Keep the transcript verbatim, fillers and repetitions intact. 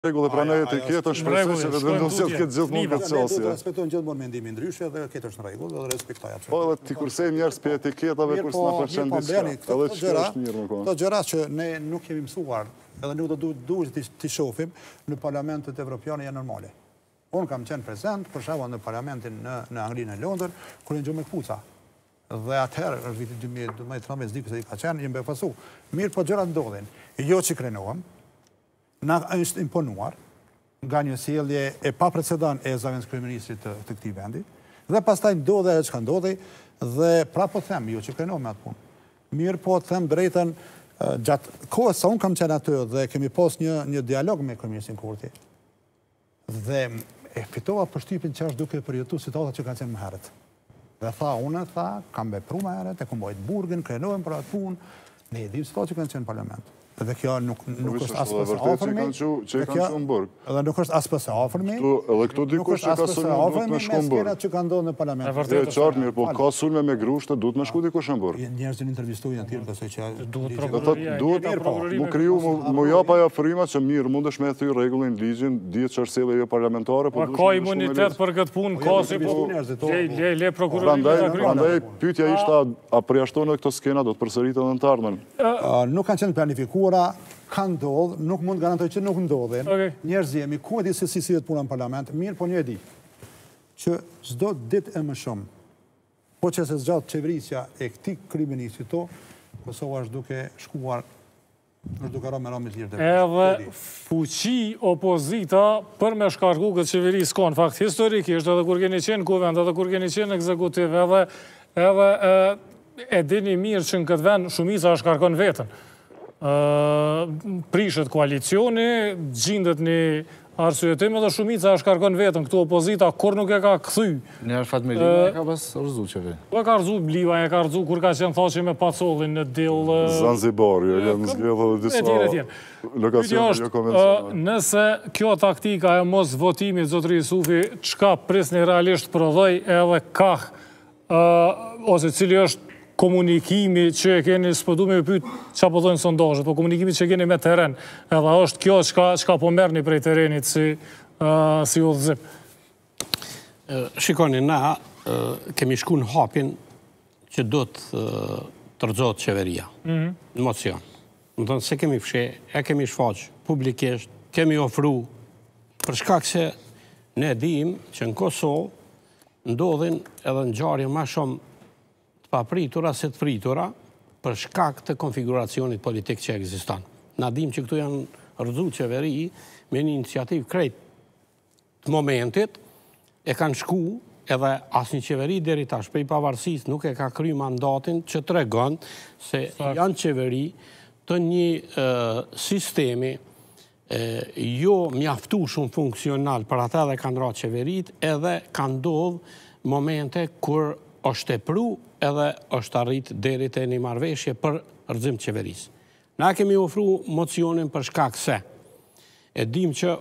Regull e pranoj etiketën, shpresoj që vendosja të ketë gjithmonë këtë Ne duhet çështje. të respektojmë gjithmonë mendimin ndryshe dhe këtë është në rregull dhe respektoj absolutisht. Po edhe ti kurse njerëz për etiketave kur s'na pëlqen diçka. Edhe ç'është është mirë më kon. Këto gjëra që ne nuk kemi mësuar edhe nuk do duhet t'i shohim në parlamentet evropiane janë normale. Unë kam qenë prezent, për shembull në parlamentin në në Anglinë e Londër, kur një me kpuca. Dhe atëherë është viti dy mijë e trembëdhjetë diku se i ka qenë, jemi befasu. Mirë, po gjërat ndodhin. Jo që krenohem, na është imponuar nga një sjellje e paprecedent e zëvendës kryeministrit të, të këtij vendi, dhe pastaj ndodhi ajo çka ndodhi dhe prapë po them, jo që krenohem me atë punë. Mirë, po them drejtën, gjatë kohës sa unë kam qenë aty dhe kemi pas një një dialog me kryeministrin Kurti. Dhe e fitova përshtypjen që është duke përjetuar situata që kanë qenë më herët. Dhe tha, unë tha, kam vepruar më herët, e kam bërë burgën, krenohem për atë punë, ne e dimë situata që kanë qenë në parlament. Dhe kjo nuk është as pas afërmi. Që i kanë qenë në burg. Edhe nuk është as pas afërmi. Edhe këtu dikush që ka sulme duhet me shku në burg. Nuk që ka ndodhur në parlament. E qartë mirë, po ka sulme me grushte, duhet me shku dikush në burg. Njerëzit intervistojnë atje besoj që duhet prokuroria. Duhet mu kriju, mu jap ajo afrimat që mirë, mundesh me thy rregullin ligjin, dihet që është sjellje jo parlamentare, po duhet. Ka imunitet për këtë punë, ka si po. Le le prokuroria ta kryejë. Prandaj pyetja ishte a përjashton këto skena do të përsëritet edhe në të ardhmen. Nuk kanë qenë planifikuar, kanë ndodhë, nuk mund garantoj që nuk ndodhin. Njerëz jemi, ku e di se si si vetë puna në parlament, mirë, po një e di, që çdo ditë e më shumë, po që se zgjatë qeverisja e këtij kryeministrit to, Kosova është duke shkuar, është duke rënë me rëmë të lirë. Edhe fuqi opozita për me shkarku këtë qeveri s'kon, fakt historikisht, edhe kur keni qenë kuvend, edhe kur keni qenë ekzekutiv, edhe edhe e dini mirë që në këtë vend shumica shkarkon vetën. Prishet koalicioni, gjindet një arsyetim edhe shumica shkarkon vetën, këtu opozita kur nuk e ka kthy. Në Arfat Melima e ka pas rëzu qeveri. Po e ka rëzu Bliva, e ka rëzu kur ka qenë thaqe me Pacollin në dill. Zanzibar, jo, janë zgjedhë dhe disa lokacione jo konvencionale. Nëse kjo taktika e mos votimit, zotëri Jusufi, çka prisni realisht prodhoi edhe kah, ose cili është komunikimi që e keni, s'pëdu me pyet që po dojnë sondazhet, po komunikimi që e keni me teren, edhe është kjo çka po merrni prej terenit si udhëzim. Shikoni, na kemi shku në hapin që do të tërxohet qeveria, në mocion. Më thonë, se kemi fshe, e kemi shfaq publikisht, kemi ofru, për shkak se ne dim që në Kosovë ndodhin edhe ngjarje më shumë pa pritura se të fritura për shkak të konfiguracionit politik që ekziston. Na dim që këtu janë rëzu qeveri me një iniciativë krejt të momentit, e kanë shku edhe asnjë qeveri deri tash prej pavarësisë nuk e ka kryer mandatin që tregon se janë qeveri të një sistemi jo mjaftueshëm funksional për ata dhe kanë ra qeverit, edhe kanë ndodhur momente kur është tepru edhe është arrit deri te një marrëveshje për rrëzim të qeverisë. Na kemi ofru mocionin për shkak se e dim që